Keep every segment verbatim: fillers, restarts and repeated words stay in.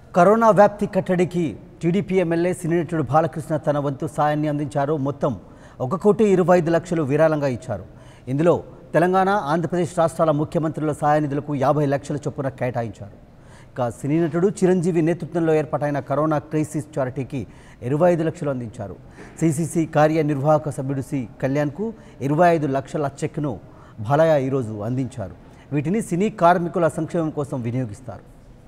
Corona వ్యాప్తి కట్టడికి TDP MLA సినీ బాలకృష్ణ తన వంతు సాయాన్ని అందించారు. మొత్తం ఒక కోటి ఇరవై ఐదు లక్షలు విరాళంగా ఇచ్చారు. ఇందులో తెలంగాణ, ఆంధ్రప్రదేశ్ రాష్ట్రాల ముఖ్యమంత్రుల సహాయ నిధులకు యాభై లక్షల చొప్పున కేటాయించారు. ఇక సినీ నటుడు చిరంజీవి నేతృత్వంలో ఏర్పాటైన కరోనా క్రైసిస్ చారిటీకి ఇరవై ఐదు లక్షలు అందించారు. సిసిసి కార్యనిర్వాహక సభ్యుడు సి కళ్యాణ్కు ఇరవై ఐదు లక్షల చెక్ను బాలయ్య ఈరోజు అందించారు. వీటిని సినీ కార్మికుల సంక్షేమం కోసం వినియోగిస్తారు.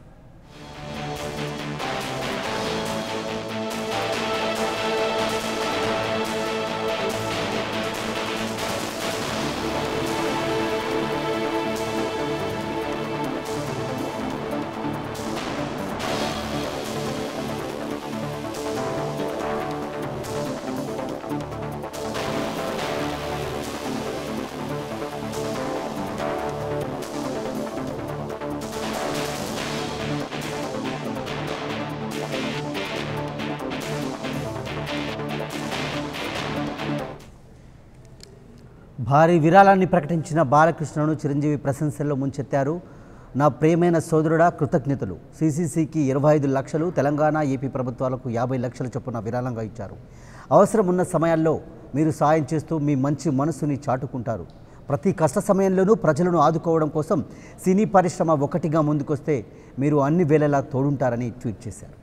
భారీ విరాళాన్ని ప్రకటించిన బాలకృష్ణను చిరంజీవి ప్రశంసల్లో ముంచెత్తారు. నా ప్రియమైన సోదరుడా, కృతజ్ఞతలు. సిసిసికి ఇరవై ఐదు లక్షలు, తెలంగాణ, ఏపీ ప్రభుత్వాలకు యాభై లక్షల చొప్పున విరాళంగా ఇచ్చారు. అవసరం ఉన్న సమయాల్లో మీరు సాయం చేస్తూ మీ మంచి మనసుని చాటుకుంటారు. ప్రతి కష్ట సమయంలోనూ ప్రజలను ఆదుకోవడం కోసం సినీ పరిశ్రమ ఒకటిగా ముందుకొస్తే మీరు అన్ని వేళలా తోడుంటారని ట్వీట్ చేశారు.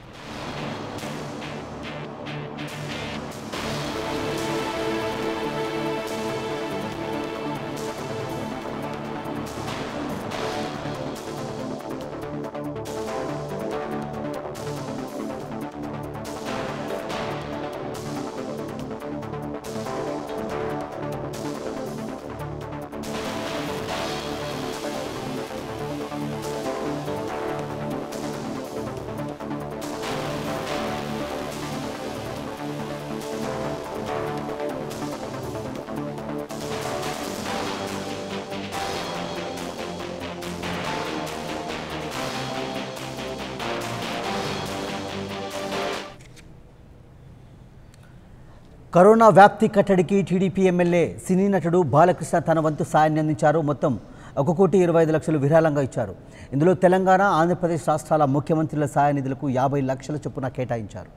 కరోనా వ్యాప్తి కట్టడికి టీడీపీ ఎమ్మెల్యే సినీ నటుడు బాలకృష్ణ తన వంతు సాయాన్ని అందించారు. మొత్తం ఒక కోటి ఇరవై ఐదు లక్షలు విరాళంగా ఇచ్చారు. ఇందులో తెలంగాణ, ఆంధ్రప్రదేశ్ రాష్ట్రాల ముఖ్యమంత్రుల సహాయ నిధులకు యాభై లక్షల చొప్పున కేటాయించారు.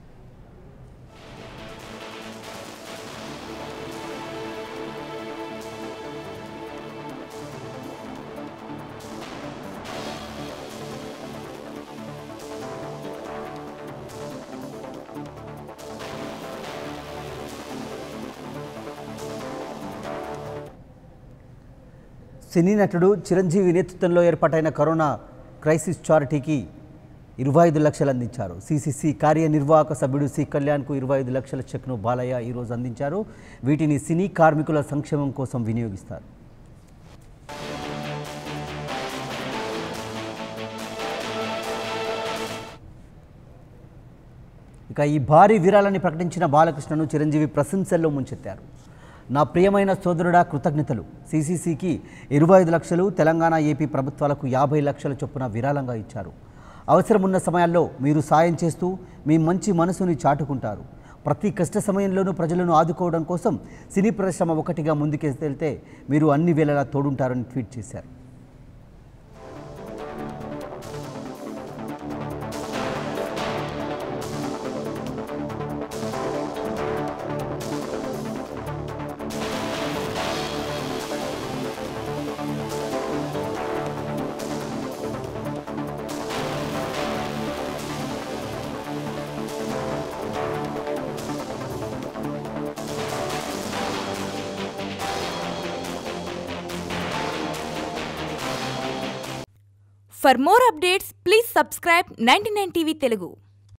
సినీ నటుడు చిరంజీవి నేతృత్వంలో ఏర్పాటైన కరోనా క్రైసిస్ చారిటీకి ఇరవై ఐదు లక్షలు అందించారు. సిసిసి కార్యనిర్వాహక సభ్యుడు సి కళ్యాణ్కు ఇరవై ఐదు లక్షల చెక్ను బాలయ్య ఈరోజు అందించారు. వీటిని సినీ కార్మికుల సంక్షేమం కోసం వినియోగిస్తారు. ఇక ఈ భారీ విరాళాన్ని ప్రకటించిన బాలకృష్ణను చిరంజీవి ప్రశంసల్లో ముంచెత్తారు. నా ప్రియమైన సోదరుడా, కృతజ్ఞతలు. సిసిసికి ఇరవై ఐదు లక్షలు, తెలంగాణ, ఏపీ ప్రభుత్వాలకు యాభై లక్షల చొప్పున విరాళంగా ఇచ్చారు. అవసరం ఉన్న సమయాల్లో మీరు సాయం చేస్తూ మీ మంచి మనసుని చాటుకుంటారు. ప్రతి కష్ట సమయంలోనూ ప్రజలను ఆదుకోవడం కోసం సినీ పరిశ్రమ ఒకటిగా ముందుకెళ్తే మీరు అన్ని వేళలా తోడుంటారని ట్వీట్ చేశారు. For more updates, please subscribe ninety-nine T V Telugu.